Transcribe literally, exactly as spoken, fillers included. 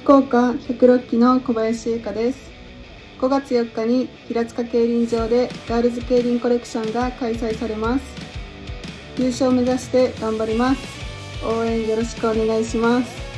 福岡ひゃくろっきの小林優香です。ごがつよっかに平塚競輪場でガールズ競輪コレクションが開催されます。優勝を目指して頑張ります。応援よろしくお願いします。